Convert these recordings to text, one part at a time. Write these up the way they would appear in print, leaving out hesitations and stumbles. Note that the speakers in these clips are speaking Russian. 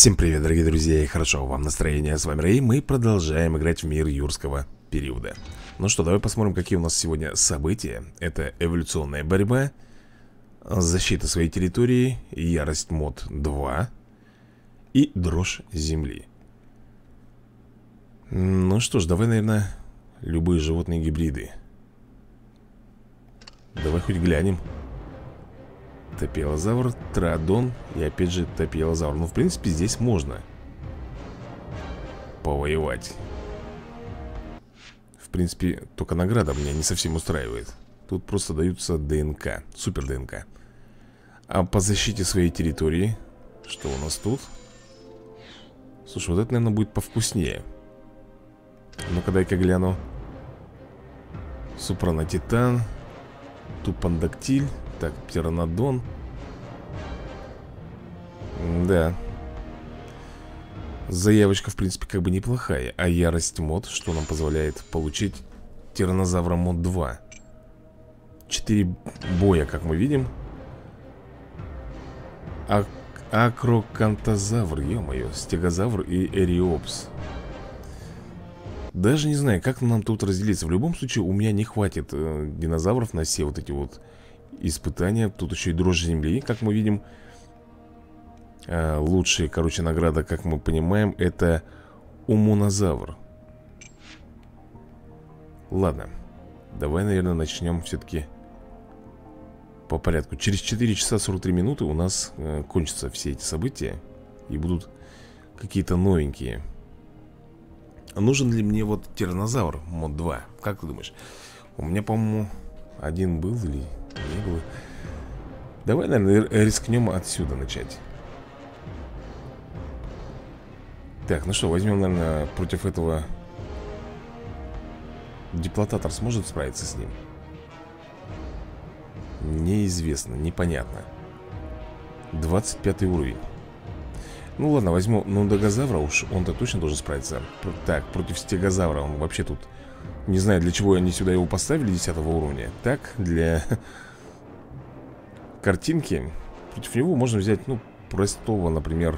Всем привет, дорогие друзья, и хорошо вам настроение. С вами Рэй, мы продолжаем играть в мир юрского периода. Ну что, давай посмотрим, какие у нас сегодня события. Это эволюционная борьба, защита своей территории, ярость мод 2 и дрожь земли. Ну что ж, давай, наверное, любые животные гибриды. Давай хоть глянем. Топилозавр, троодон и опять же топилозавр. Ну, в принципе, здесь можно повоевать. В принципе, только награда меня не совсем устраивает. Тут просто даются ДНК, супер ДНК. А по защите своей территории, что у нас тут? Слушай, вот это, наверное, будет повкуснее. Ну-ка, дай-ка гляну. Супранотитан, тупандактиль. Так, птеранодон. Да. Заявочка, в принципе, как бы неплохая. А ярость мод, что нам позволяет получить тираннозавра мод 2. 4 боя, как мы видим. Акрокантозавр, ё-моё, стегозавр и эриопс. Даже не знаю, как нам тут разделиться. В любом случае, у меня не хватит динозавров на все вот эти вот испытания. Тут еще и дрожь земли, как мы видим. Лучшая, короче, награда, как мы понимаем, это умонозавр. Ладно, давай, наверное, начнем все-таки по порядку. Через 4 часа 43 минуты у нас кончатся все эти события. И будут какие-то новенькие. Нужен ли мне вот тираннозавр мод 2? Как ты думаешь? У меня, по-моему, один был или не было. Давай, наверное, рискнем отсюда начать. Так, ну что, возьмем, наверное, против этого. Диплотатор сможет справиться с ним? Неизвестно, непонятно. 25 уровень. Ну ладно, возьму нундагозавра, уж он-то точно должен справиться. Так, против стегозавра, он вообще тут... Не знаю, для чего они сюда его поставили 10 уровня. Так, для картинки. Против него можно взять, ну, простого, например.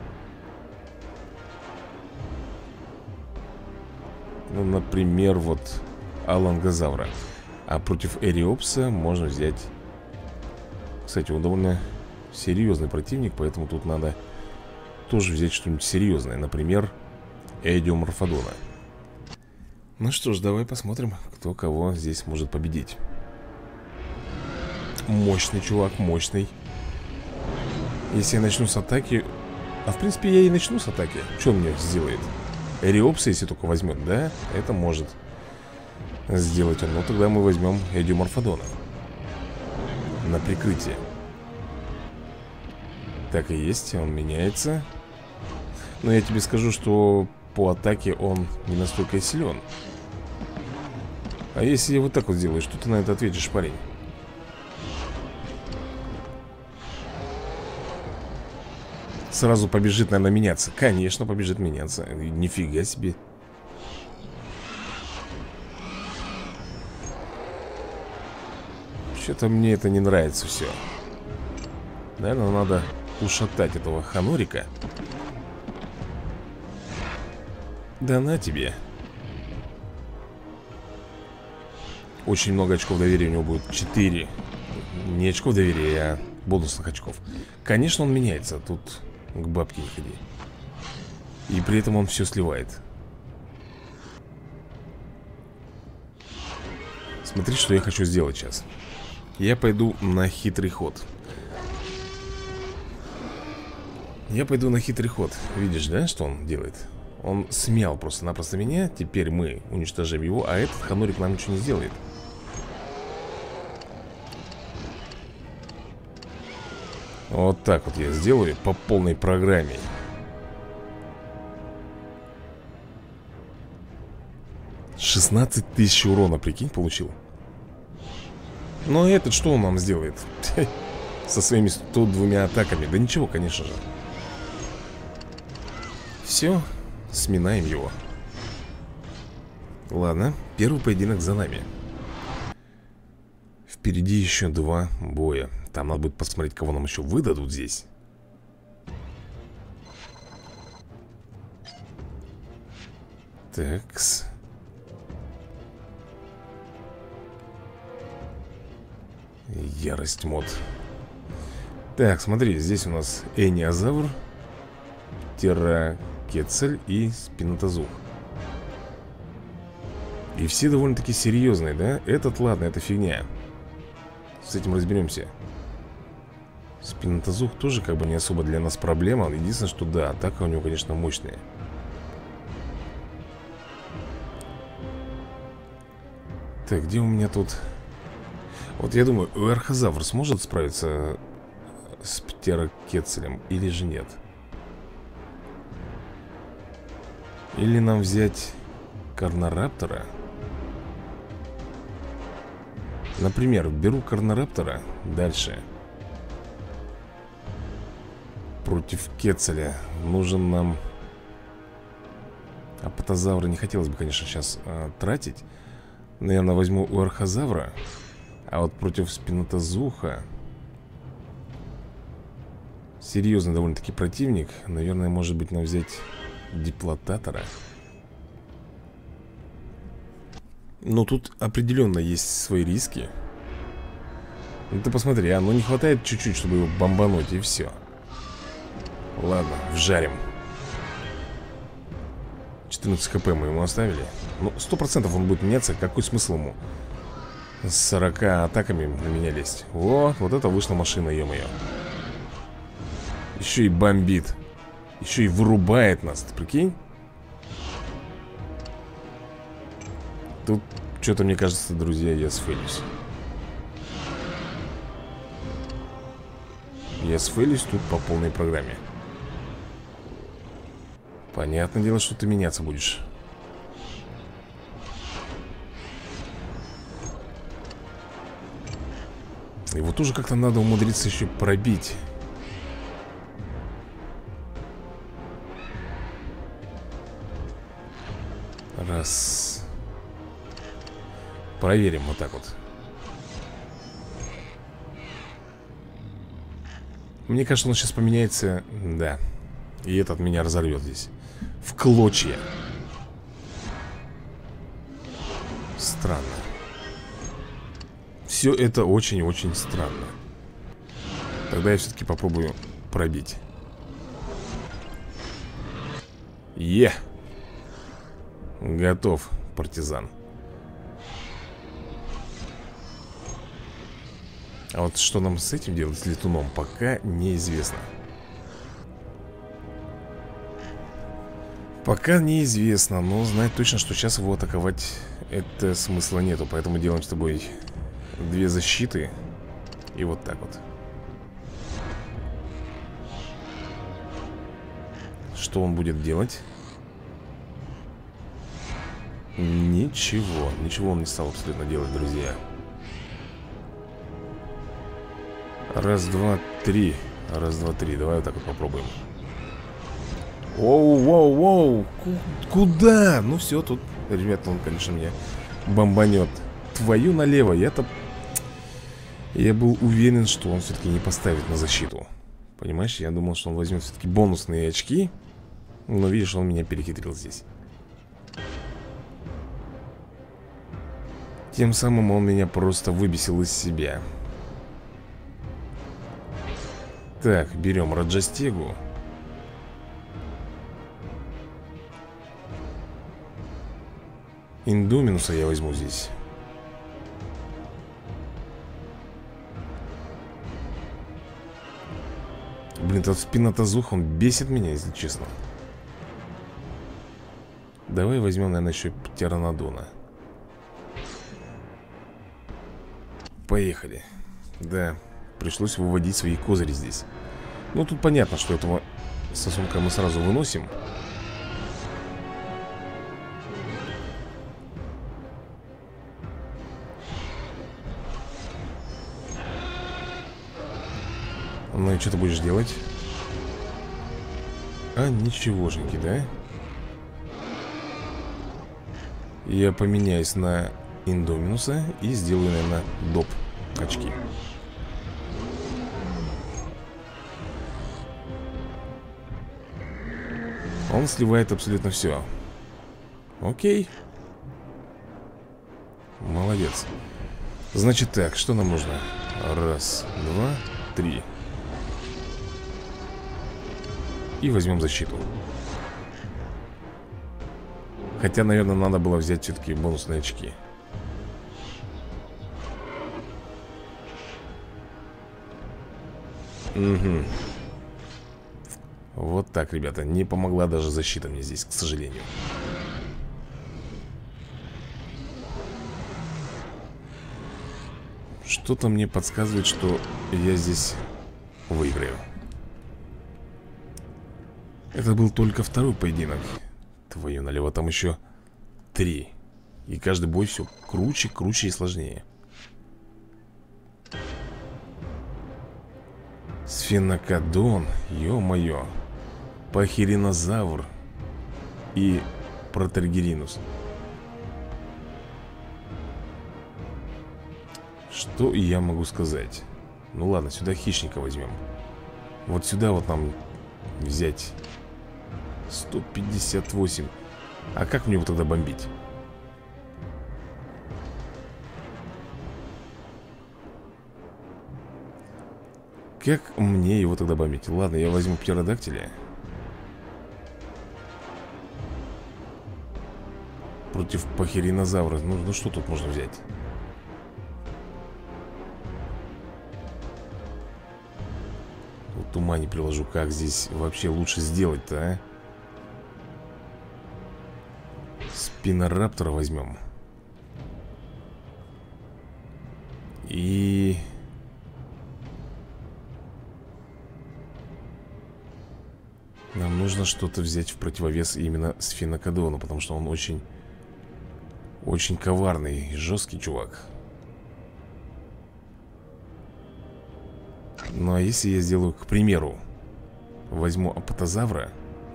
Ну, например, вот алангозавра. А против эриопса можно взять... Кстати, он довольно серьезный противник, поэтому тут надо тоже взять что-нибудь серьезное. Например, эдиоморфодона. Ну что ж, давай посмотрим, кто кого здесь может победить. Мощный чувак, мощный. Если я начну с атаки... А в принципе я и начну с атаки. Что он мне сделает? Эриопса, если только возьмет, да? Это может сделать он. Ну тогда мы возьмем эдиоморфодона на прикрытие. Так и есть, он меняется. Но я тебе скажу, что по атаке он не настолько силен. А если я вот так вот сделаю, что ты на это ответишь, парень? Сразу побежит, наверное, меняться. Конечно, побежит меняться. Нифига себе. Что-то мне это не нравится все. Наверное, надо ушатать этого ханурика. Да на тебе. Очень много очков доверия у него будет. 4. Не очков доверия, а бонусных очков. Конечно, он меняется. Тут к бабке не ходи. И при этом он все сливает. Смотри, что я хочу сделать сейчас. Я пойду на хитрый ход. Видишь, да, что он делает? Он смял просто-напросто меня. Теперь мы уничтожим его, а этот ханурик нам ничего не сделает. Вот так вот я сделаю по полной программе. $16 000 урона, прикинь, получил. Но этот что он нам сделает? Со своими 102 атаками. Да ничего, конечно же. Все, сминаем его. Ладно, первый поединок за нами. Впереди еще 2 боя. Там надо будет посмотреть, кого нам еще выдадут здесь. Такс. Ярость мод. Так, смотри, здесь у нас Эниозавр, Терракецель и Спинотозух. И все довольно-таки серьезные, да? Этот, ладно, это фигня. С этим разберемся. Спинотозух тоже как бы не особо для нас проблема. Единственное, что да, атака у него, конечно, мощная. Так, где у меня тут... Вот я думаю, Архозавр сможет справиться с Птерокецелем или же нет? Или нам взять Карнораптора? Например, беру Карнораптора. Дальше. Против Кецеля нужен нам Апатозавра. Не хотелось бы, конечно, сейчас тратить. Наверное, возьму у Архозавра. А вот против Спинотозуха серьезный довольно-таки противник. Наверное, может быть, нам взять Диплотатора. Но тут определенно есть свои риски. Ну ты посмотри, ну не хватает чуть-чуть, чтобы его бомбануть, и все. Ладно, вжарим. 14 хп мы ему оставили. Ну, 100% он будет меняться. Какой смысл ему с 40 атаками на меня лезть? Вот это вышла машина, ё-моё. Еще и бомбит. Еще и вырубает нас, ты прикинь? Тут что-то, мне кажется, друзья, я сфейлюсь. Я сфейлюсь тут по полной программе. Понятное дело, что ты меняться будешь. Его тоже как-то надо умудриться еще пробить. Раз. Проверим вот так вот. Мне кажется, он сейчас поменяется. Да. И этот меня разорвет здесь в клочья. Странно. Все это очень-очень странно. Тогда я все-таки попробую пробить. Готов, партизан. А вот что нам с этим делать, с летуном, пока неизвестно. Пока неизвестно, но знать точно, что сейчас его атаковать это смысла нету. Поэтому делаем с тобой 2 защиты. И вот так вот. Что он будет делать? Ничего. Ничего он не стал абсолютно делать, друзья. Раз, два, три. Раз, два, три. Давай вот так вот попробуем. Оу. Куда? Ну все, тут, ребята, он, конечно, меня бомбанет. Твою налево. Я был уверен, что он все-таки не поставит на защиту. Понимаешь, я думал, что он возьмет все-таки бонусные очки. Но видишь, он меня перехитрил здесь. Тем самым он меня просто выбесил из себя. Так, берем Раджастегу. Индуминуса я возьму здесь. Блин, этот Спинотозух, он бесит меня, если честно. Давай возьмем, наверное, еще Птеранодона. Поехали. Да, пришлось выводить свои козыри здесь. Ну, тут понятно, что этого сосунка мы сразу выносим. Ну и что ты будешь делать? А, ничегошеньки, да? Я поменяюсь на Индоминуса и сделаю, наверное, доп очки. Он сливает абсолютно все. Окей. Молодец. Значит так, что нам нужно? Раз, два, три. И возьмем защиту. Хотя, наверное, надо было взять все-таки бонусные очки. Угу. Вот так, ребята. Не помогла даже защита мне здесь, к сожалению. Что-то мне подсказывает, что я здесь выиграю. Это был только второй поединок. Твою налево, там еще 3. И каждый бой все круче, круче и сложнее. Сфенокодон, ё-моё. Пахиринозавр и Протергеринус. Что я могу сказать? Ну ладно, сюда хищника возьмем. Вот сюда вот нам взять 158. А как мне его тогда бомбить? Как мне его тогда бомбить? Ладно, я возьму птеродактиля. Против пахиринозавра. Ну что тут можно взять? Вот ума не приложу, как здесь вообще лучше сделать-то, а? Спинораптора возьмем. И... нам нужно что-то взять в противовес именно Сфенокодону, потому что он очень коварный и жесткий чувак. Ну а если я сделаю, к примеру, возьму апатозавра,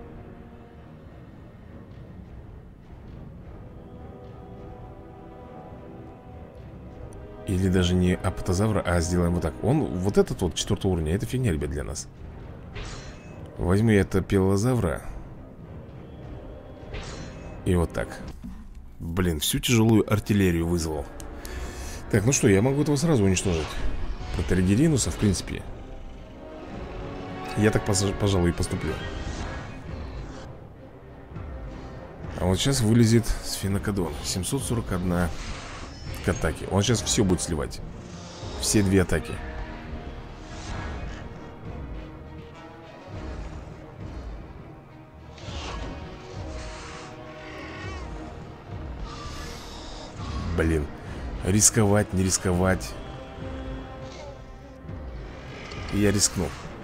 или даже не апатозавра, а сделаем вот так. Он, вот этот вот 4-го уровня, это фигня, ребят, для нас. Возьму я это пелозавра. И вот так. Блин, всю тяжелую артиллерию вызвал. Так, ну что, я могу этого сразу уничтожить. Протергеринуса, в принципе. Я так, пожалуй, и поступлю. А вот сейчас вылезет Сфенокодон. 741 к атаке. Он сейчас все будет сливать. Все 2 атаки. Блин, рисковать, не рисковать. Я рискну.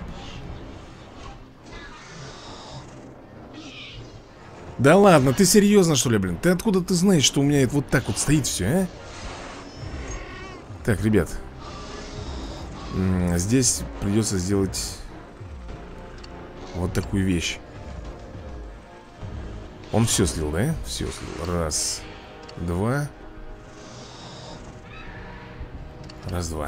Да ладно, ты серьезно, что ли, блин? Ты откуда ты знаешь, что у меня это вот так вот стоит все, а? Так, ребят, здесь придется сделать вот такую вещь. Он все слил, да? Все слил. Раз, два. Раз, два.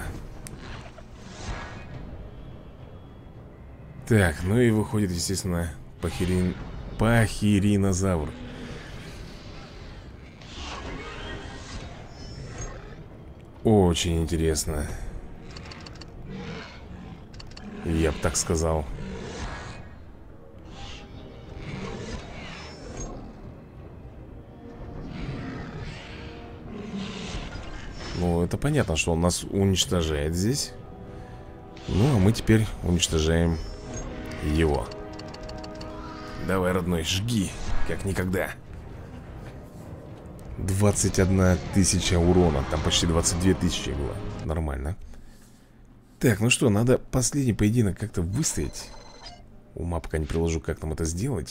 Так, ну и выходит, естественно, пахиринозавр. Очень интересно. Я бы так сказал. Ну, это понятно, что он нас уничтожает здесь. Ну, а мы теперь уничтожаем его. Давай, родной, жги, как никогда. 21 тысяча урона. Там почти 22 тысячи было. Нормально. Так, ну что, надо последний поединок как-то выстоять. Ума пока не приложу, как нам это сделать.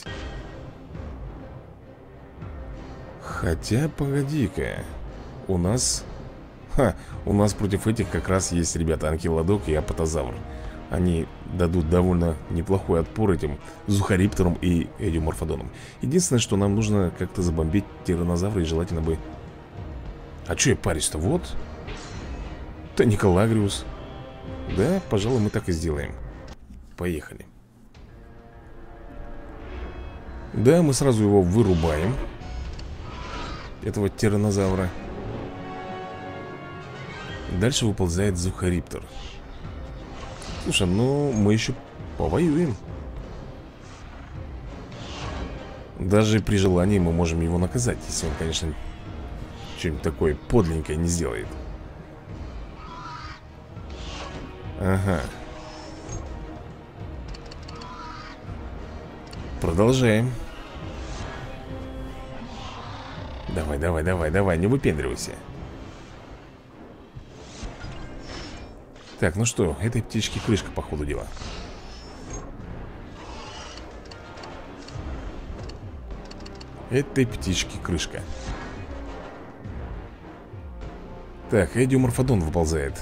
Хотя, погоди-ка. У нас... у нас против этих как раз есть, ребята, анкилодок и апатозавр. Они дадут довольно неплохой отпор этим зухарипторам и эдиоморфодонам. Единственное, что нам нужно как-то забомбить тиранозавра. И желательно бы... А что я парюсь-то? Вот Тониколагриус. Да, пожалуй, мы так и сделаем. Поехали. Да, мы сразу его вырубаем. этого тираннозавра. Дальше выползает Зухариптор. Слушай, ну мы еще повоюем. Даже при желании мы можем его наказать, если он, конечно, что-нибудь такое подленькое не сделает. Ага. Продолжаем. Давай, давай, давай, давай, не выпендривайся. Так, ну что, этой птички крышка, по ходу дела. Этой птички крышка. Так, Эдиоморфодон выползает.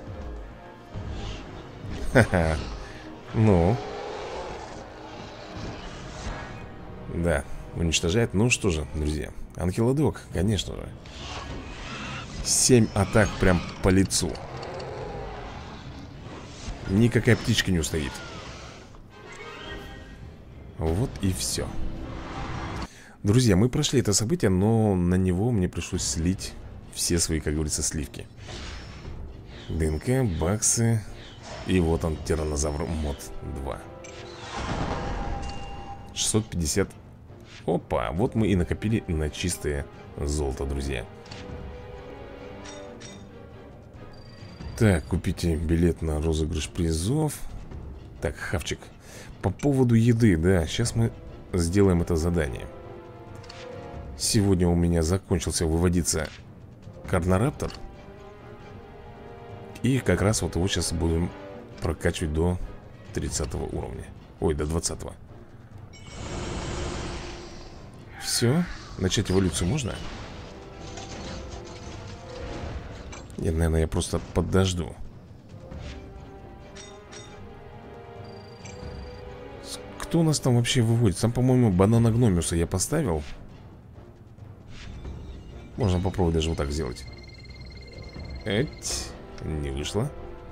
Ха-ха. Ну. Да, уничтожает. Ну что же, друзья, Анкилодок, конечно же. 7 атак прям по лицу. Никакая птичка не устоит. Вот и все. Друзья, мы прошли это событие, но на него мне пришлось слить все свои, как говорится, сливки. ДНК, баксы. И вот он, тираннозавр мод 2. 650. Опа, вот мы и накопили на чистое золото, друзья. Так, купите билет на розыгрыш призов. Так, хавчик. По поводу еды, да, сейчас мы сделаем это задание. Сегодня у меня закончился выводиться Карнораптор. И как раз вот его сейчас будем прокачивать до 30 уровня. Ой, до 20-го. Все, начать эволюцию можно? Нет, наверное, я просто подожду. Кто у нас там вообще выводит? Там, по-моему, бананогномиуса я поставил. Можно попробовать даже вот так сделать. Эть, не вышло.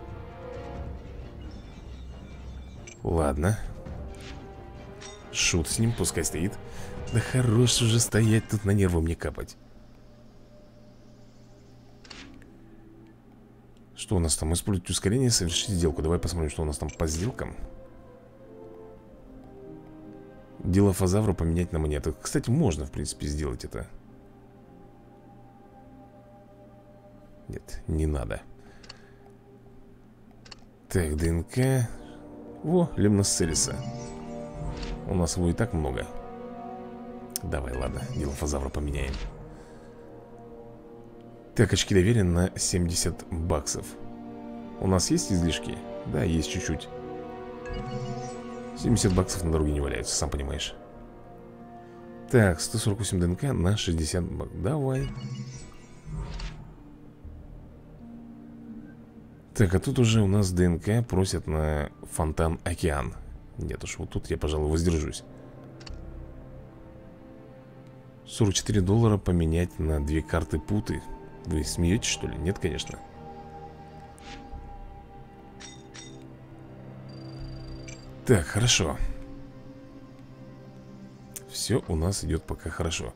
Ладно. Шут с ним, пускай стоит. Да хорош уже стоять, тут на нервы мне капать. Что у нас там? Использовать ускорение, совершить сделку. Давай посмотрим, что у нас там по сделкам. Дилофазавра поменять на монету. Кстати, можно, в принципе, сделать это. Нет, не надо. Так, ДНК. О, Лемносцериса. У нас его и так много. Давай, ладно, Дилофазавра поменяем. Так, очки доверия на 70 баксов. У нас есть излишки? Да, есть чуть-чуть. 70 баксов на дороге не валяются, сам понимаешь. Так, 148 ДНК на 60 баксов. Давай. Так, а тут уже у нас ДНК просят на Фонтан Океан. Нет уж, вот тут я, пожалуй, воздержусь. 44 доллара поменять на 2 карты путы. Вы смеетесь, что ли? Нет, конечно. Так, хорошо. Все у нас идет пока хорошо.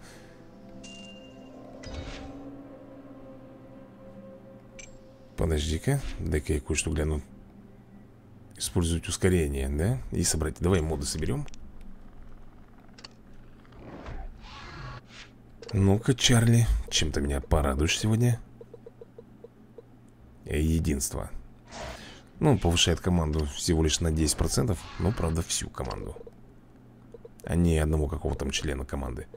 Подожди-ка, дай-ка я кое-что гляну. Использовать ускорение, да? И собрать. Давай моды соберем. Ну-ка, Чарли, чем-то меня порадуешь сегодня? Единство. Ну, повышает команду всего лишь на 10%. Но, правда, всю команду, а не одного какого-то там члена команды.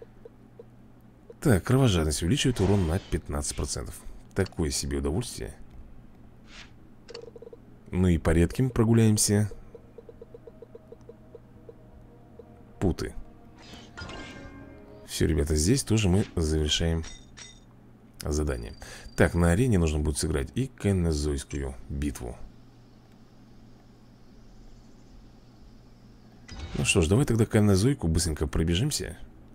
Так, кровожадность увеличивает урон на 15%. Такое себе удовольствие. Ну и по редким прогуляемся. Путы. Все, ребята, здесь тоже мы завершаем задание. Так, на арене нужно будет сыграть и кайнозойскую битву. Ну что ж, давай тогда кайнозойку быстренько пробежимся.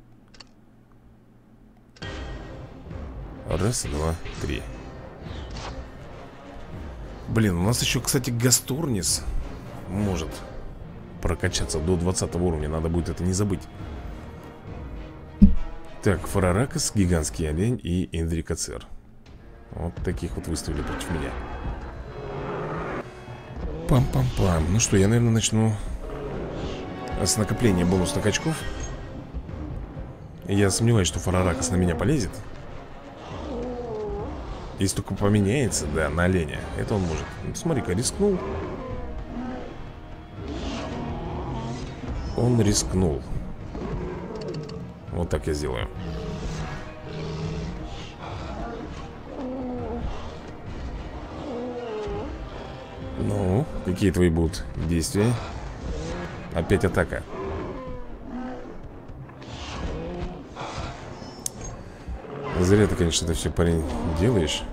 Раз, два, три. Блин, у нас еще, кстати, Гастурнис может прокачаться до 20 уровня. Надо будет это не забыть. Так, Фараракас, гигантский олень и Эндрикоцер. Вот таких вот выставили против меня. Пам-пам-пам. Ну что, я, наверное, начну с накопления бонусных очков. Я сомневаюсь, что Фараракас на меня полезет. Если только поменяется, да, на оленя. Это он может. Ну, смотри-ка, рискнул. Он рискнул. Вот так я сделаю. Ну, какие твои будут действия? Опять атака. Зря ты, конечно, это все, парень, делаешь.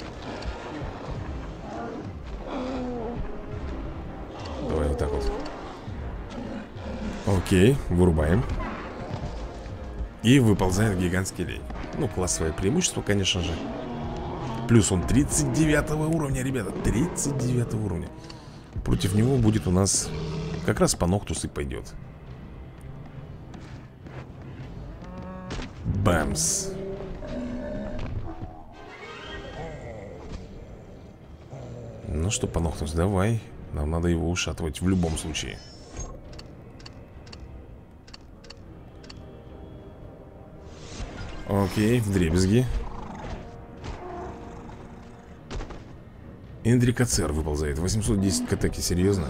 Давай вот так вот. Окей, вырубаем. И выползает гигантский лень. Ну, классовое преимущество, конечно же. Плюс он 39 уровня, ребята. 39 уровня. Против него будет у нас как раз по Ноктус и пойдет. Бамс. Ну что, по Ноктус, давай. Нам надо его ушатывать в любом случае. Окей, вдребезги. Эндрикоцер выползает. 810 к атаке, серьезно?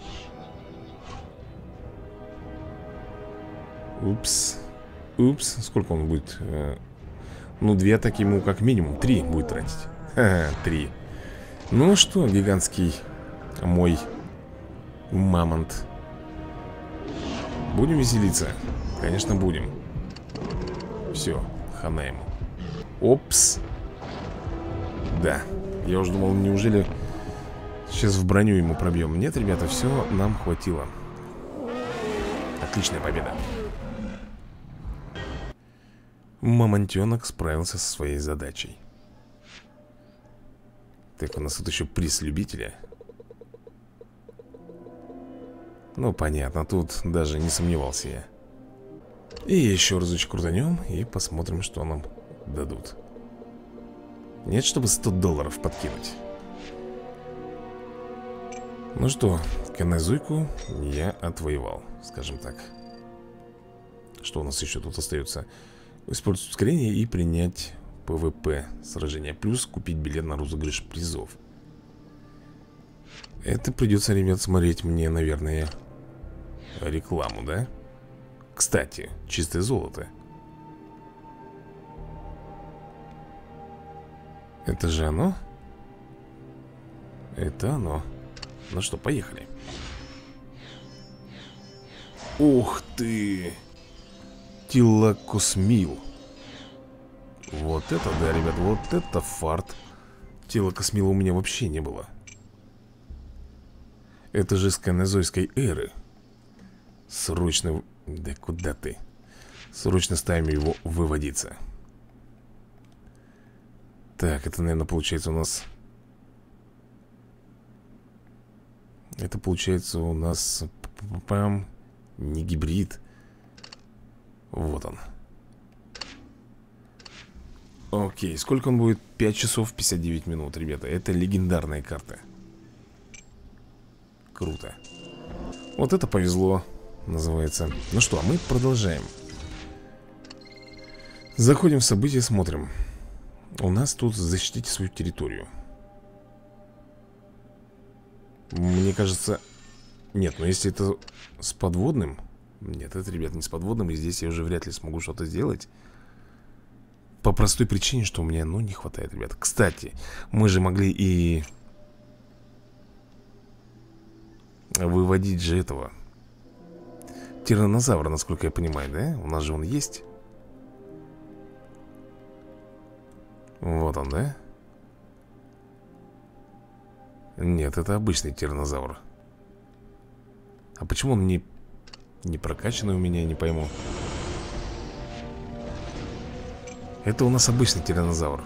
Упс. Упс. Сколько он будет? Ну, 2 атаки ему как минимум. 3 будет тратить. Ха-ха, 3. Ну что, гигантский мой мамонт. Будем веселиться? Конечно, будем. Все, хана ему. Опс. Да. Я уже думал, неужели сейчас в броню ему пробьем. Нет, ребята, все нам хватило. Отличная победа. Мамонтенок справился со своей задачей. Так, у нас тут еще приз любителя. Ну, понятно, тут даже не сомневался я. И еще разочек крутанем и посмотрим, что нам дадут. Нет, чтобы $100 подкинуть. Ну что, Канезуйку я отвоевал, скажем так. Что у нас еще тут остается? Использовать ускорение и принять ПВП сражения. Плюс купить билет на розыгрыш призов. Это придется, ребят, смотреть мне, наверное, рекламу, да? Кстати, чистое золото. Это же оно? Это оно. Ну что, поехали. Ух ты! Телокосмил. Вот это да, ребят, вот это фарт. Телокосмила у меня вообще не было. Это же с Канезойской эры. Срочно... Да куда ты? Срочно ставим его выводиться. Так, это, наверное, получается у нас... Это получается у нас... Пам, не гибрид. Вот он. Окей, сколько он будет? 5 часов 59 минут, ребята. Это легендарная карта. Круто. Вот это повезло, называется. Ну что, а мы продолжаем. Заходим в события, смотрим. У нас тут защитите свою территорию. Мне кажется... Нет, но если это с подводным... Нет, это, ребят, не с подводным. И здесь я уже вряд ли смогу что-то сделать. По простой причине, что у меня, ну, не хватает, ребят. Кстати, мы же могли и... выводить же этого тираннозавра, насколько я понимаю, да? У нас же он есть. Вот он, да? Нет, это обычный тираннозавр. А почему он не прокачанный у меня, я не пойму. Это у нас обычный тираннозавр.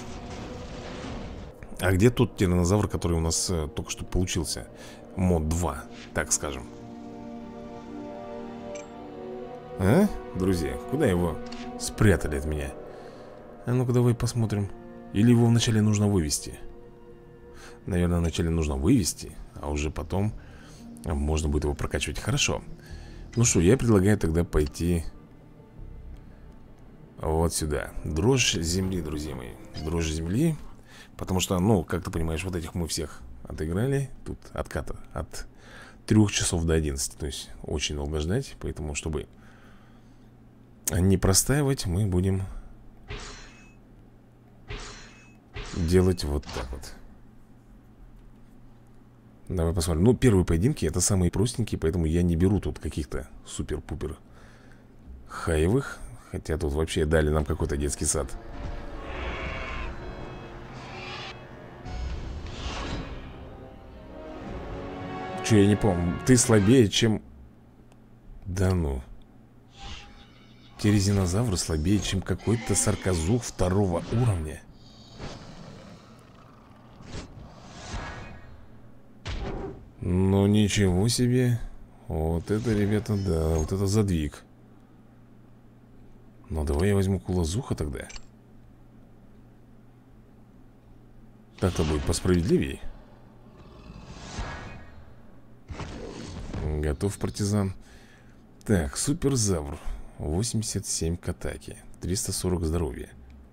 А где тот тираннозавр, который у нас только что получился? Мод 2, так скажем. А, друзья, куда его спрятали от меня? А ну-ка давай посмотрим. Или его вначале нужно вывести? Наверное, вначале нужно вывести, а уже потом можно будет его прокачивать. Хорошо. Ну что, я предлагаю тогда пойти вот сюда. Дрожь земли, друзья мои. Дрожь земли. Потому что, ну, как ты понимаешь, вот этих мы всех отыграли. Тут отката от 3 часов до 11. То есть очень долго ждать. Поэтому, чтобы не простаивать, мы будем делать вот так вот. Давай посмотрим. Ну, первые поединки это самые простенькие, поэтому я не беру тут каких-то супер-пупер хаевых. Хотя тут вообще дали нам какой-то детский сад. Че, я не помню. Ты слабее, чем... Да ну. Терезинозавр слабее, чем какой-то сарказух 2-го уровня. Ну, ничего себе. Вот это, ребята, да, вот это задвиг. Ну, давай я возьму кулазуха тогда. Так-то будет посправедливее. Готов, партизан. Так, суперзавр. 87 к атаке, 340 здоровья.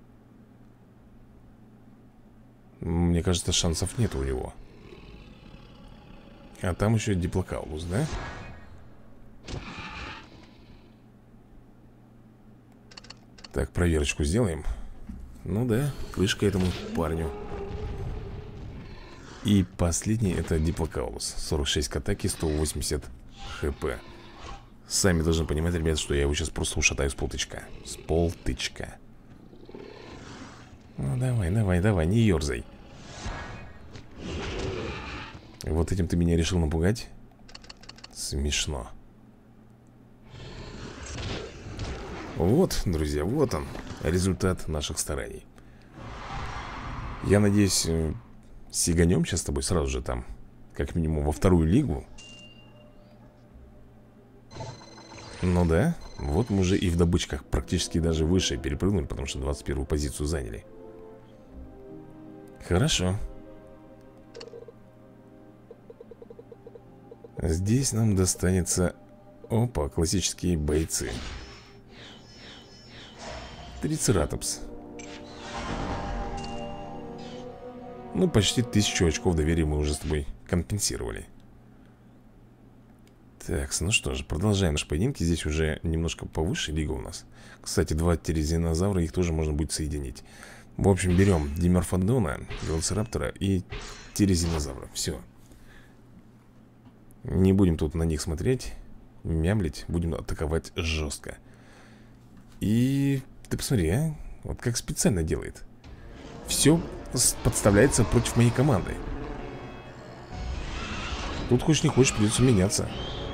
Мне кажется, шансов нет у него. А там еще диплокаулус, да? Так, проверочку сделаем. Ну да, крышка этому парню. И последний это диплокаулус. 46 к атаке, 180 хп. Сами должны понимать, ребят, что я его сейчас просто ушатаю с полтычка. С полтычка. Ну давай, давай, давай, не ерзай. Вот этим ты меня решил напугать? Смешно. Вот, друзья, вот он, результат наших стараний. Я надеюсь, сиганем сейчас с тобой сразу же там, как минимум во 2-ю лигу. Ну да, вот мы уже и в добычках практически даже выше перепрыгнули, потому что 21-ю позицию заняли. Хорошо. Здесь нам достанется... Опа, классические бойцы. Трицератопс. Ну, почти 1000 очков доверия мы уже с тобой компенсировали. Так, ну что же, продолжаем наши поединки. Здесь уже немножко повыше лига у нас. Кстати, 2 терезинозавра, их тоже можно будет соединить. В общем, берем Диморфодона, Велоцираптора и терезинозавра. Все. Не будем тут на них смотреть, мямлить, будем атаковать жестко. И ты посмотри, а? Вот как специально делает. Все подставляется против моей команды. Тут хочешь не хочешь, придется меняться.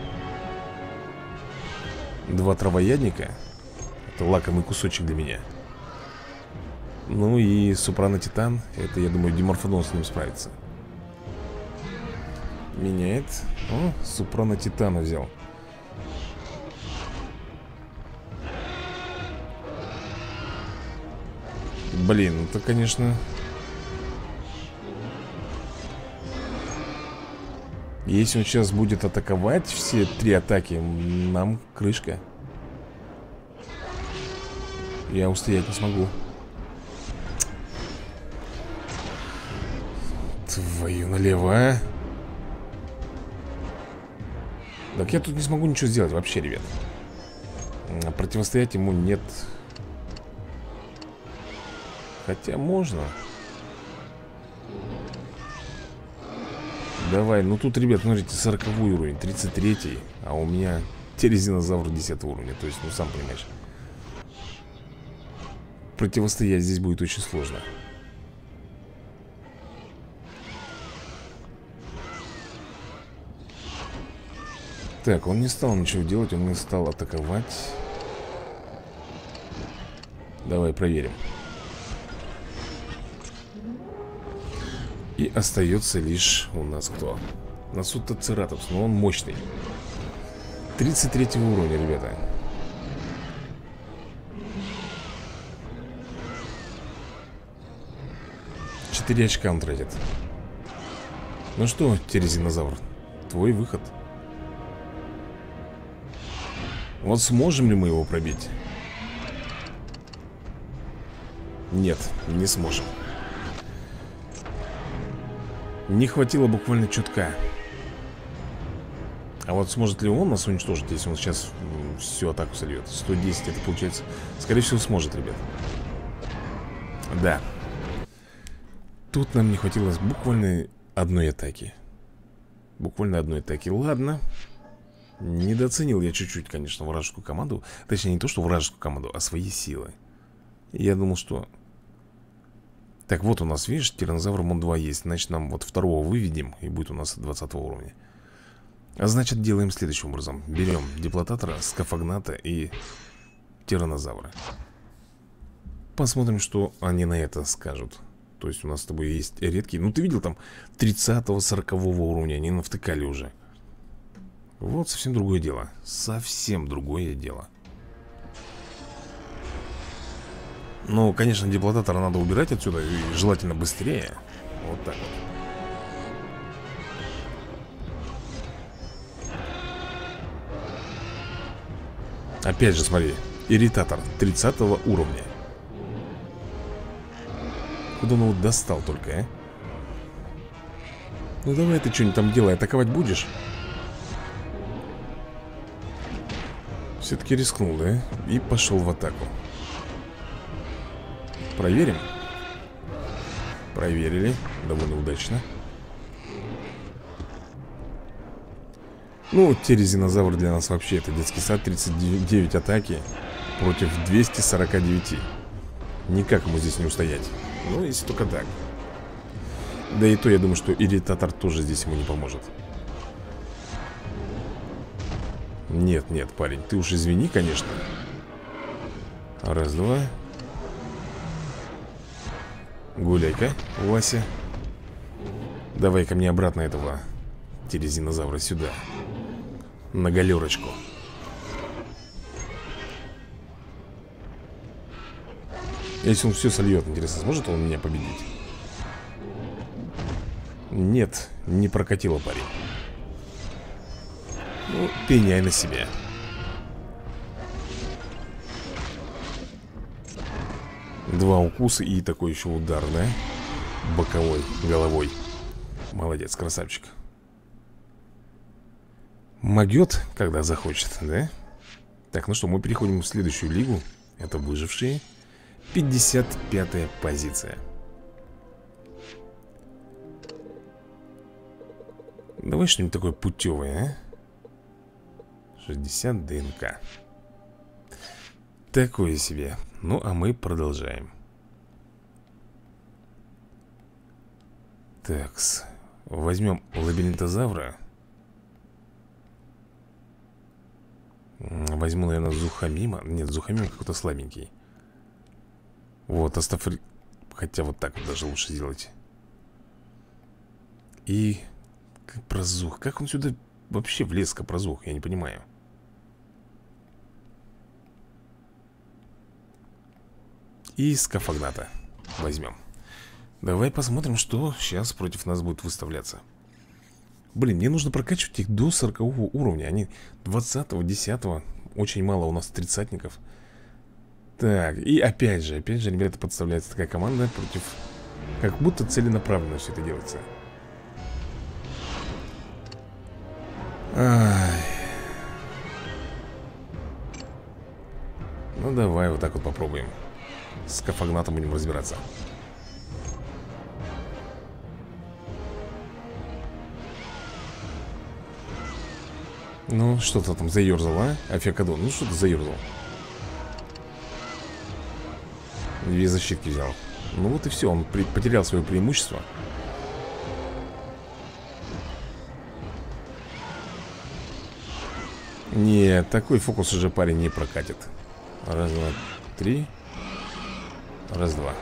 2 травоядника. Это лакомый кусочек для меня. Ну и Супрано-Титан. Это, я думаю, Диморфодон с ним справится. Меняет. О, Супрано-Титана взял. Блин, это, конечно... Если он сейчас будет атаковать все 3 атаки, нам крышка. Я устоять не смогу. Твою налево, а? Так я тут не смогу ничего сделать вообще, ребят. Противостоять ему нет. Хотя можно. Давай, ну тут, ребят, смотрите, 40-й уровень, 33-й. А у меня терезинозавр 10 уровня. То есть, ну сам понимаешь, противостоять здесь будет очень сложно. Так, он не стал ничего делать, он не стал атаковать. Давай проверим. И остается лишь у нас кто? У нас тут Цератопс, но он мощный. 33 уровня, ребята. 4 очка он тратит. Ну что, Терезинозавр, твой выход. Вот сможем ли мы его пробить? Нет, не сможем. Не хватило буквально чутка. А вот сможет ли он нас уничтожить, если он сейчас всю атаку сольет? 110, это получается. Скорее всего сможет, ребят. Да. Тут нам не хватило буквально одной атаки. Буквально одной атаки. Ладно. Недооценил я чуть-чуть, конечно, вражескую команду. Точнее, не то, что вражескую команду, а свои силы. Я думал, что... Так, вот у нас, видишь, тиранозавр Мон 2 есть. Значит, нам вот второго выведем, и будет у нас 20 уровня. А значит, делаем следующим образом. Берем диплотатора, скафагната и тиранозавра. Посмотрим, что они на это скажут. То есть у нас с тобой есть редкие. Ну, ты видел там 30-го, 40-го уровня. Они навтыкали уже. Вот совсем другое дело. Совсем другое дело. Ну, конечно, диплотатора надо убирать отсюда. И желательно быстрее. Вот так вот. Опять же, смотри. Ирритатор 30-го уровня. Куда он его достал только, а? Ну давай ты что-нибудь там делай. Атаковать будешь? Все-таки рискнул, да? И пошел в атаку. Проверим. Проверили. Довольно удачно. Ну, терезинозавр для нас вообще это детский сад. 39 атаки против 249. Никак ему здесь не устоять. Ну, если только так. Да и то, я думаю, что ирритатор тоже здесь ему не поможет. Нет, нет, парень, ты уж извини, конечно. Раз, два. Гуляй-ка, Вася. Давай ко мне обратно этого терезинозавра сюда. На галерочку. Если он все сольет, интересно, сможет он меня победить? Нет, не прокатило, парень. Ну, пеняй на себя. Два укуса и такой еще удар, да? Боковой, головой. Молодец, красавчик. Могет, когда захочет, да? Так, ну что, мы переходим в следующую лигу. Это выжившие. 55-я позиция. Давай что-нибудь такое путевое, а? 60 ДНК. Такое себе. Ну, а мы продолжаем. Такс. Возьмем лабиринтозавра. Возьму, наверное, Зухамима. Нет, Зухамим какой-то слабенький. Вот, Астафри... Хотя вот так вот даже лучше сделать. И... Капрозух. Как он сюда вообще влез, Капрозух? Я не понимаю. И скафагната возьмем. Давай посмотрим, что сейчас против нас будет выставляться. Блин, мне нужно прокачивать их до 40-го уровня. Они 20-го, 10-го. Очень мало у нас тридцатников. Так, и опять же, ребята, подставляется такая команда против... Как будто целенаправленно все это делается. Ай. Ну давай вот так вот попробуем. С кафагнатом будем разбираться. Ну, что-то там заерзал, а? Афиакадон, ну что ты заерзал? Две защитки взял. Ну вот и все, он потерял свое преимущество. Нет, такой фокус уже парень не прокатит. Раз, два, три. Раз, два.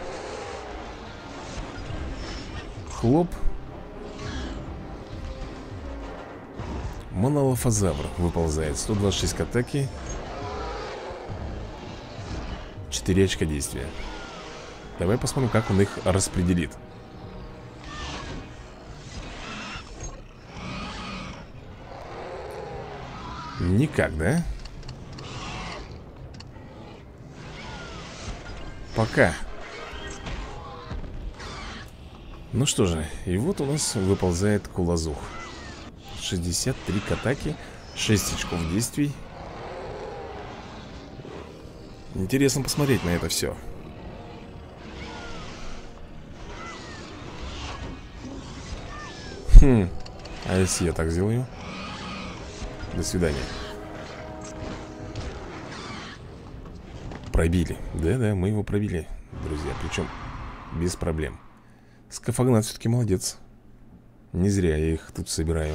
Хлоп. Монолофозавр выползает. 126 к атаке. 4 очка действия. Давай посмотрим, как он их распределит. Никак, да? Пока. Ну что же, и вот у нас выползает Кулазух. 63 к атаке, 6 очков действий. Интересно посмотреть на это все. А если я так сделаю? До свидания. Пробили. Да-да, мы его пробили, друзья. Причем без проблем. Скафагнат все-таки молодец. Не зря я их тут собираю.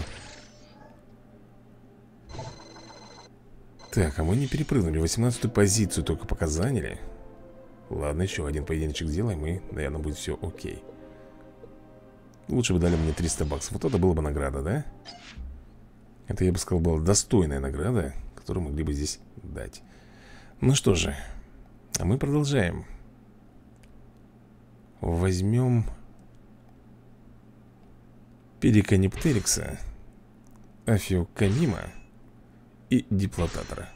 Так, а мы не перепрыгнули. 18-ю позицию только пока заняли. Ладно, еще один поединочек сделаем, и, наверное, будет все окей. Лучше бы дали мне 300 баксов. Вот это была бы награда, да? Это, я бы сказал, была достойная награда, которую могли бы здесь дать. Ну что же, а мы продолжаем. Возьмем Периконептерикса, Афиокамима и Диплотатора.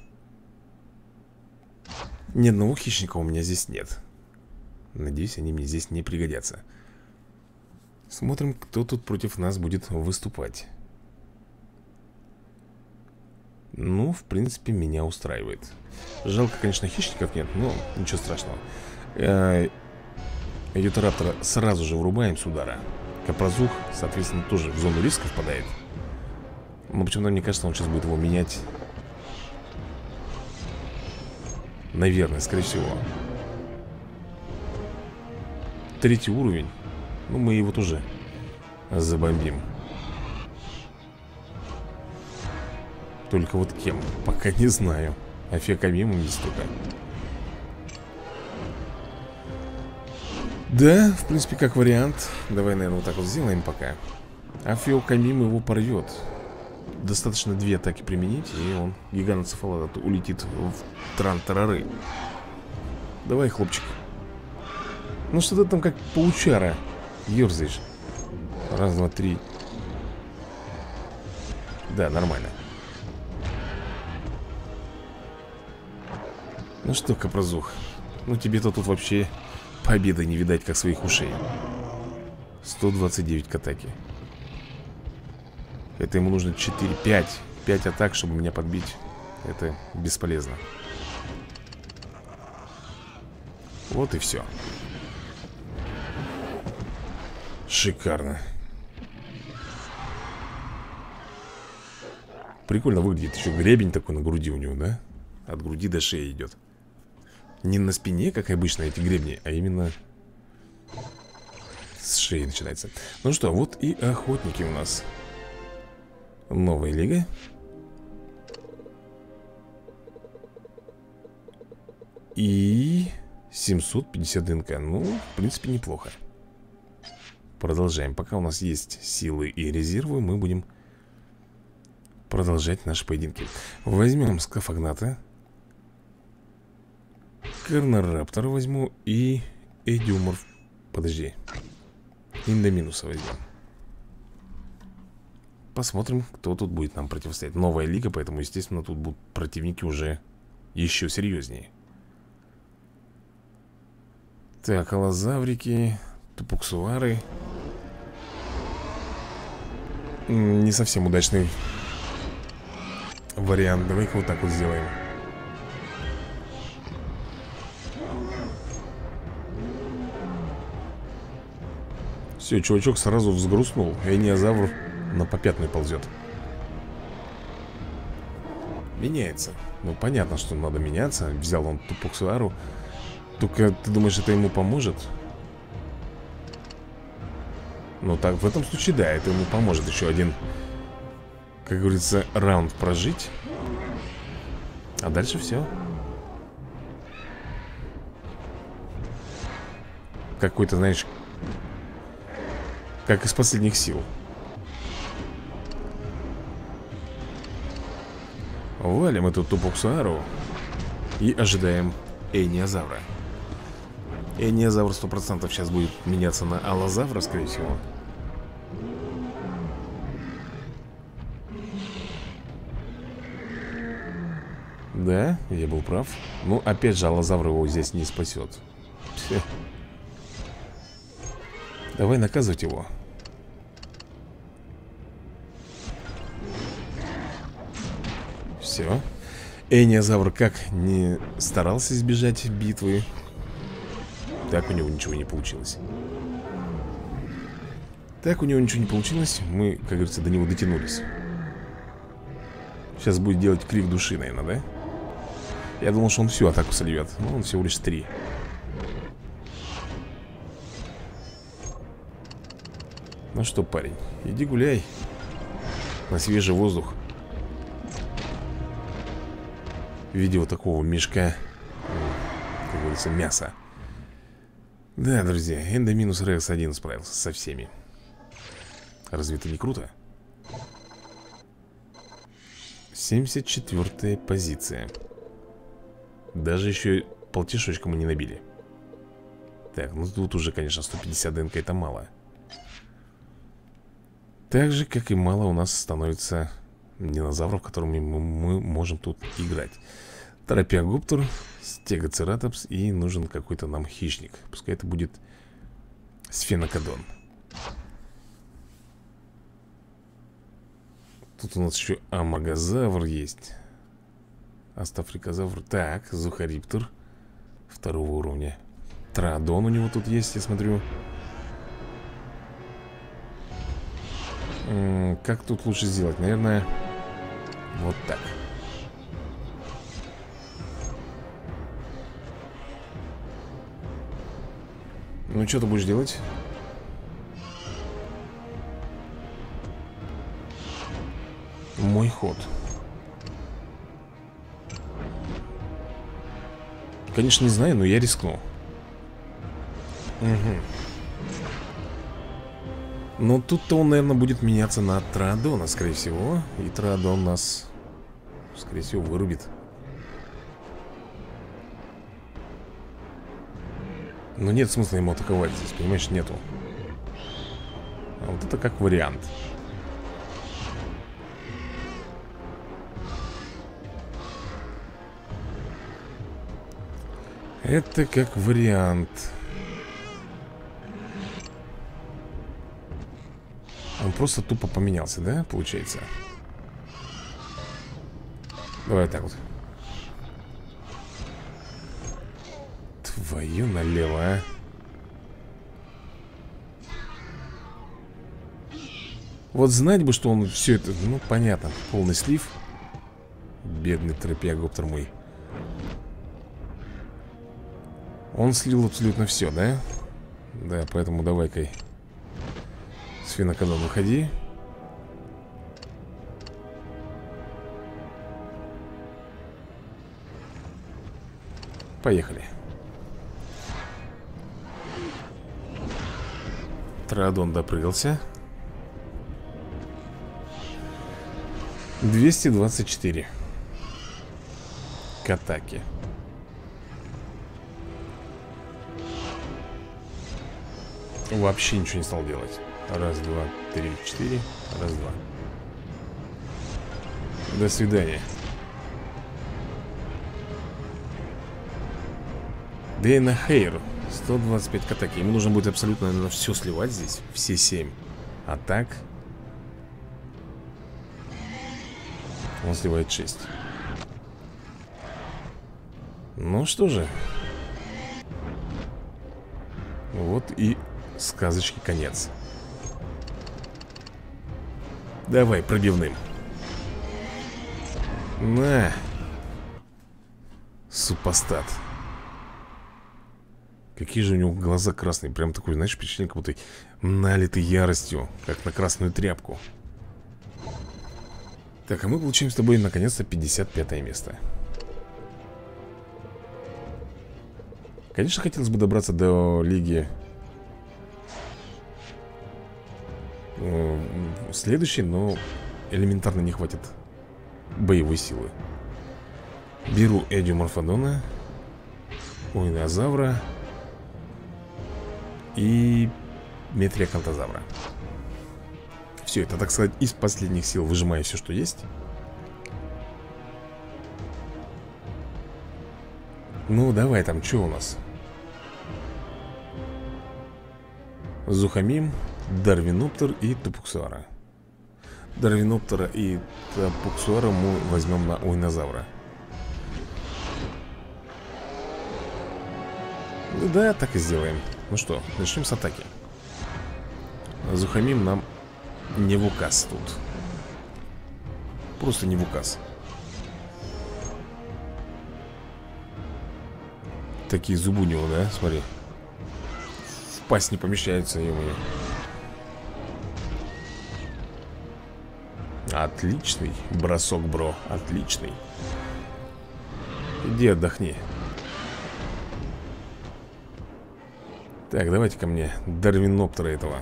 Ни одного хищника у меня здесь нет. Надеюсь, они мне здесь не пригодятся. Смотрим, кто тут против нас будет выступать. Ну, в принципе, меня устраивает. Жалко, конечно, хищников нет, но ничего страшного. Ютараптора сразу же врубаем с удара. Капрозух, соответственно, тоже в зону риска впадает. Но почему-то мне кажется, он сейчас будет его менять. Наверное, скорее всего. 3-й уровень. Ну, мы его тоже забомбим. Только вот кем? Пока не знаю. Афиокамимом здесь только. Да, в принципе, как вариант. Давай, наверное, вот так вот сделаем пока. Афиокамим его порвет. Достаточно 2 атаки применить, и он, гиганоцефалат, улетит в тран-тарары. Давай, хлопчик. Ну что ты там как паучара ерзаешь. 1, 2, 3. Да, нормально. Ну что, Капрозух, ну тебе-то тут вообще победы не видать, как своих ушей. 129 к атаке. Это ему нужно 4-5 атак, чтобы меня подбить. Это бесполезно. Вот и все. Шикарно. Прикольно выглядит. Еще гребень такой на груди у него, да? От груди до шеи идет. Не на спине, как обычно эти гребни, а именно с шеи начинается. Ну что, вот и охотники у нас. Новая лига. И 750 ДНК. Ну, в принципе, неплохо. Продолжаем. Пока у нас есть силы и резервы, мы будем продолжать наши поединки. Возьмем Скафагната, Карнораптора возьму и Эдиуморф. Подожди. Индоминуса возьмем. Посмотрим, кто тут будет нам противостоять. Новая лига, поэтому, естественно, тут будут противники уже еще серьезнее. Так, аллозаврики, тупоксуары. Не совсем удачный вариант. Давай-ка вот так вот сделаем. Все, чувачок сразу взгрустнул. Эниозавр на попятную ползет. Меняется. Ну, понятно, что надо меняться. Взял он тупоксуару. Только ты думаешь, это ему поможет? Ну, так, в этом случае, да, это ему поможет еще один, как говорится, раунд прожить. А дальше все. Какой-то, знаешь, как из последних сил. Валим эту тупоксуару и ожидаем Эниозавра. Эниозавр 100% сейчас будет меняться на аллозавра, скорее всего. Да, я был прав. Ну, опять же, аллозавр его здесь не спасет. Фе. Давай наказывать его. Все. Эниозавр как не старался избежать битвы, так у него ничего не получилось. Так у него ничего не получилось. Мы, как говорится, до него дотянулись. Сейчас будет делать крик души, наверное, да? Я думал, что он всю атаку сольет. Но он всего лишь 3. Ну что, парень, иди гуляй на свежий воздух в виде вот такого мешка, как говорится, мяса. Да, друзья, Эндоминус Рекс 1 справился со всеми. Разве это не круто? 74-я позиция. Даже еще полтишочка мы не набили. Так, ну тут уже, конечно, 150 ДНК это мало. Так же, как и мало у нас становится динозавров, которыми мы можем тут играть. Тропиогоптер, стегоцератопс и нужен какой-то нам хищник. Пускай это будет сфенокодон. Тут у нас еще амагозавр есть. Астафрикозавр. Так, зухариптор 2-го уровня. Троодон у него тут есть, я смотрю. Как тут лучше сделать? Наверное, вот так. Ну, что ты будешь делать? Мой ход. Конечно, не знаю, но я рискну. Угу. Но тут-то он, наверное, будет меняться на Троодона, скорее всего. И Троодон нас, скорее всего, вырубит. Но нет смысла ему атаковать здесь, понимаешь, нету. А вот это как вариант. Это как вариант. Он просто тупо поменялся, да, получается? Давай так вот. Твою налево, а. Вот знать бы, что он все это... Ну, понятно, полный слив. Бедный тропиогоптер мой. Он слил абсолютно все, да? Да, поэтому давай-ка, сфенокодон, выходи. Поехали. Троодон допрыгался. 224 к атаке. Вообще ничего не стал делать. Раз, два, три, четыре. Раз, два. До свидания. Дейна Хейр 125 к атаке. Ему нужно будет абсолютно, наверное, все сливать здесь. Все 7 атак. Он сливает 6. Ну что же. Вот и сказочки конец. Давай пробивным. На. Супостат. Какие же у него глаза красные. Прям такой, знаешь, впечатление, как будто налитый яростью. Как на красную тряпку. Так, а мы получаем с тобой наконец-то 55 место. Конечно, хотелось бы добраться до лиги следующей, но элементарно не хватит боевой силы. Беру Эдиоморфодона, Уинозавра и Метриакантозавра. Все это, так сказать, из последних сил выжимаю все, что есть. Ну, давай там, что у нас? Зухамим, Дарвиноптер и Тапуксуара. Дарвиноптера и Тапуксуара мы возьмем на Ойнозавра. Да, так и сделаем. Ну что, начнем с атаки. Зухамим нам не в указ тут. Просто не в указ. Такие зубы у него, да? Смотри. В пасть не помещаются ему. Отличный бросок, бро. Отличный. Иди отдохни. Так, давайте ко мне Дарвиноптера этого.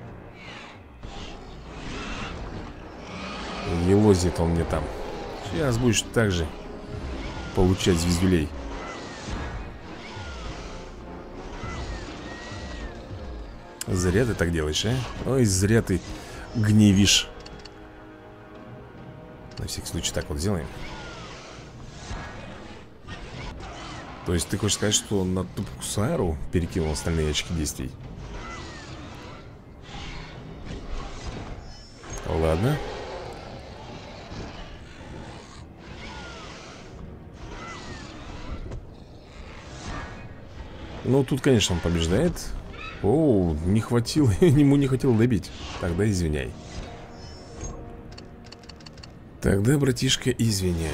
Елозит он мне там. Сейчас будешь так же получать звездюлей. Зря ты так делаешь, а? Ой, зря ты гневишь. На всякий случай так вот сделаем. То есть ты хочешь сказать, что на Тапуксуару перекинул остальные очки действий? Ладно. Ну, тут, конечно, он побеждает. О, не хватило, ему не хотел добить. Тогда извиняй. Тогда, братишка, извиняй.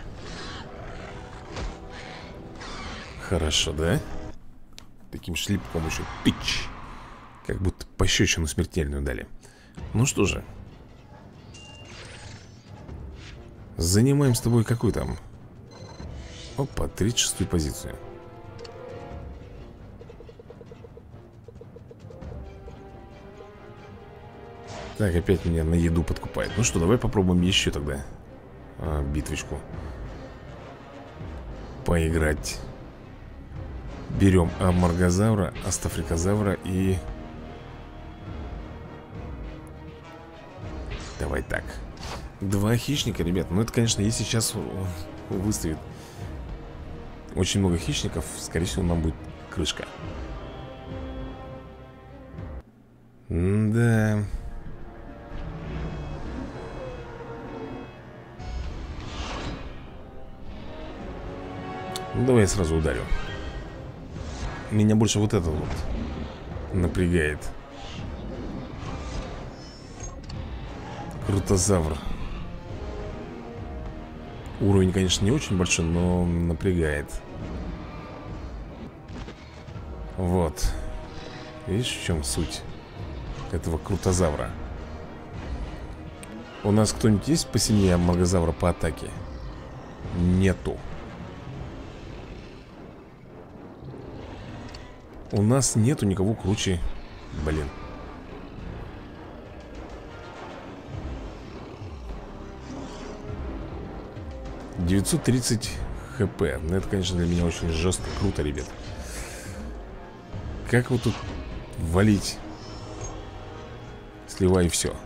Хорошо, да? Таким шлепком еще тыч. Как будто пощечину смертельную дали. Ну что же. Занимаем с тобой какую там? Опа, 36-ю позицию. Так, опять меня на еду подкупает. Ну что, давай попробуем еще тогда битвочку поиграть. Берем Амаргозавра, Астафрикозавра и... Давай так. Два хищника, ребят. Ну это, конечно, если сейчас выставит очень много хищников, скорее всего, нам будет крышка. Да. Ну, давай я сразу ударю. Меня больше вот это вот напрягает. Крутозавр. Уровень, конечно, не очень большой, но напрягает. Вот. Видишь, в чем суть этого крутозавра? У нас кто-нибудь есть посильнее Амаргозавра по атаке? Нету. У нас нету никого круче. Блин. $930 хп. Ну, это, конечно, для меня очень жестко. Круто, ребят. Как вот тут валить? Сливай и все.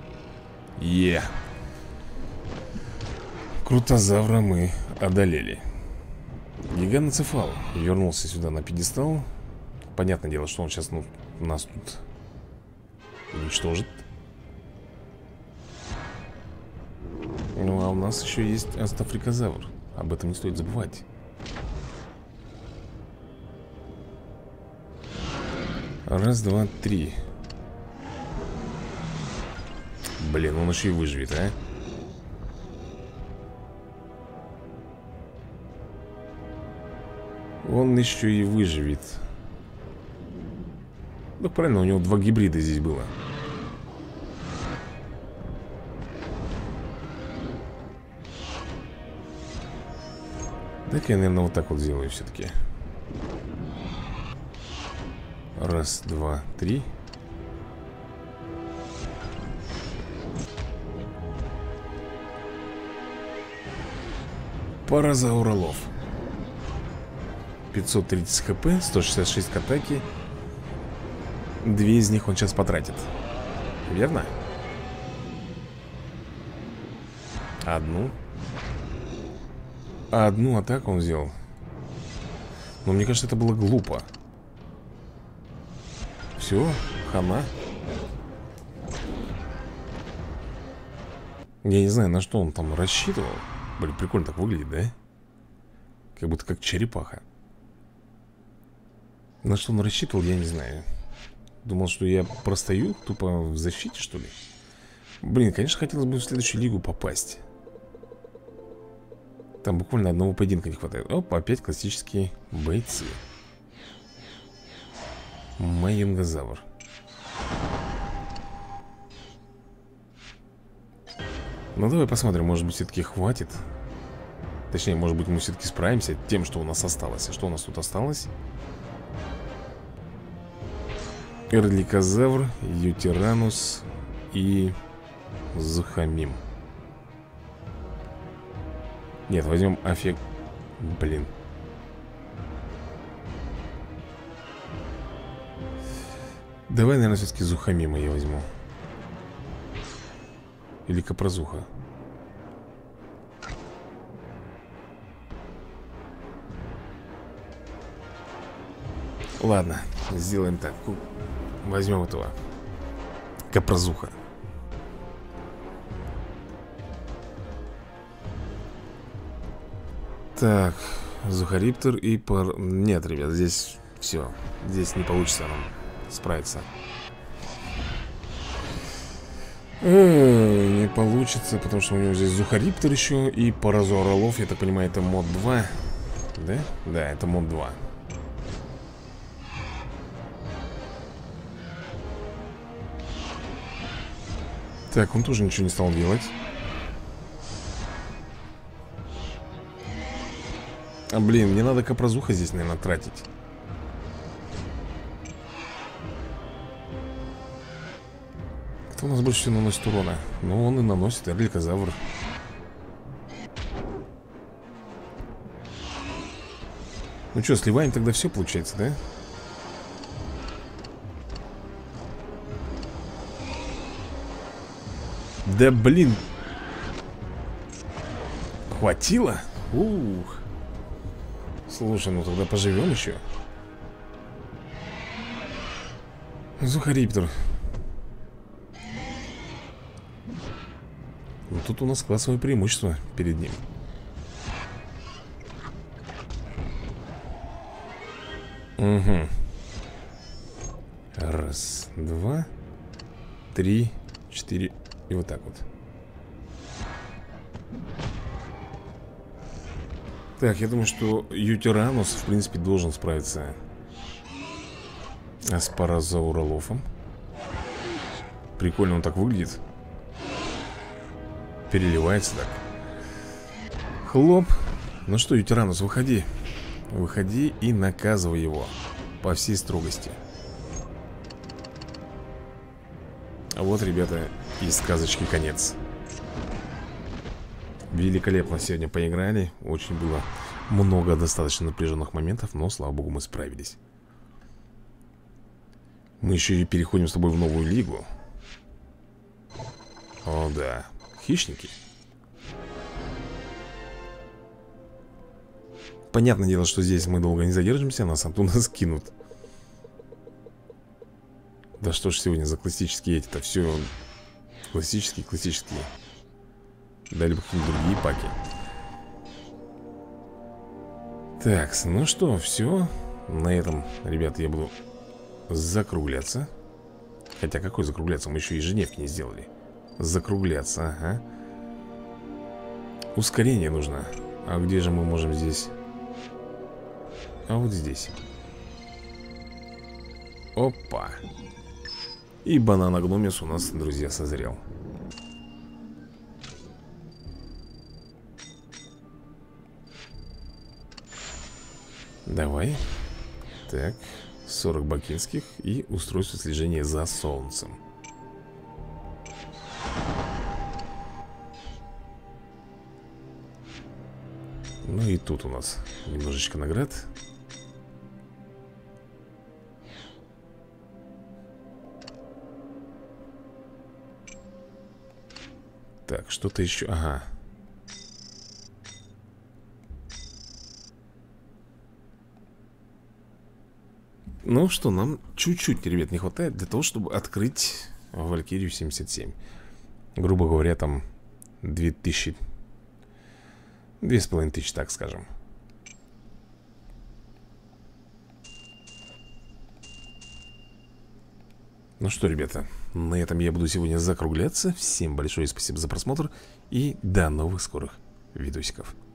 Крутозавра мы одолели. Гиганоцефал вернулся сюда на пьедестал. Понятное дело, что он сейчас нас тут уничтожит. Ну, а у нас еще есть Астафрикозавр. Об этом не стоит забывать. Раз, два, три. Блин, он еще и выживет, а? Он еще и выживет. Ну, правильно, у него два гибрида здесь было. Так я, наверное, вот так вот сделаю все-таки. Раз, два, три. Паразауролов. 530 хп, 166 к атаке. Две из них он сейчас потратит. Верно? Одну атаку он сделал. Но мне кажется, это было глупо. Все, хана. Я не знаю, на что он там рассчитывал. Блин, прикольно так выглядит, да? Как будто как черепаха. На что он рассчитывал, я не знаю. Думал, что я простою тупо в защите, что ли? Блин, конечно, хотелось бы в следующую лигу попасть. Там буквально одного поединка не хватает. Оп, опять классические бойцы. Маенгозавр. Ну давай посмотрим, может быть все-таки хватит. Точнее, может быть мы все-таки справимся тем, что у нас осталось. А что у нас тут осталось? Эрликозавр, Ютиранус и Зухамим. Нет, возьмем аффект. Блин. Давай, наверное, все-таки Зухамима я возьму. Или Капрозуха. Ладно, сделаем так. Возьмем этого Капрозуха. Так, Зухариптор и пар... Нет, ребят, здесь все. Здесь не получится нам справиться. Не получится, потому что у него здесь Зухариптор еще и Паразоролов. Я так понимаю, это мод 2. Да? Да, это мод 2. Так, он тоже ничего не стал делать. А, блин, мне надо Капрозуха здесь, наверное, тратить. Кто у нас больше всего наносит урона? Ну, он и наносит, Эрликозавр. Ну что, сливаем тогда все, получается, да? Да блин. Хватило? Ух. Слушай, ну тогда поживем еще. Зухариптор. Ну тут у нас классовое преимущество перед ним. Угу. Раз, два, три, четыре. И вот так вот. Так, я думаю, что Ютиранус, в принципе, должен справиться с Паразауролофом. Прикольно он так выглядит. Переливается так. Хлоп. Ну что, Ютиранус, выходи. Выходи и наказывай его по всей строгости. А вот, ребята, и сказочки конец. Великолепно сегодня поиграли. Очень было много достаточно напряженных моментов, но, слава богу, мы справились. Мы еще и переходим с тобой в новую лигу. О, да. Хищники. Понятное дело, что здесь мы долго не задержимся. Нас оттуда скинут. Да что ж сегодня за классические эти-то все. Классические. Дали бы какие-нибудь другие паки. Так, ну что, все. На этом, ребята, я буду закругляться. Хотя какой закругляться? Мы еще ежедневки не сделали. Закругляться, ага. Ускорение нужно. А где же мы можем здесь? А вот здесь. Опа. И бананогномис у нас, друзья, созрел. Давай. Так, 40 бакинских и устройство слежения за солнцем. Ну и тут у нас немножечко наград. Так, что-то еще. Ага. Ну что, нам чуть-чуть, ребят, не хватает для того, чтобы открыть Валькирию 77. Грубо говоря, там 2000, 2500, так скажем. Ну что, ребята, на этом я буду сегодня закругляться. Всем большое спасибо за просмотр и до новых скорых видосиков.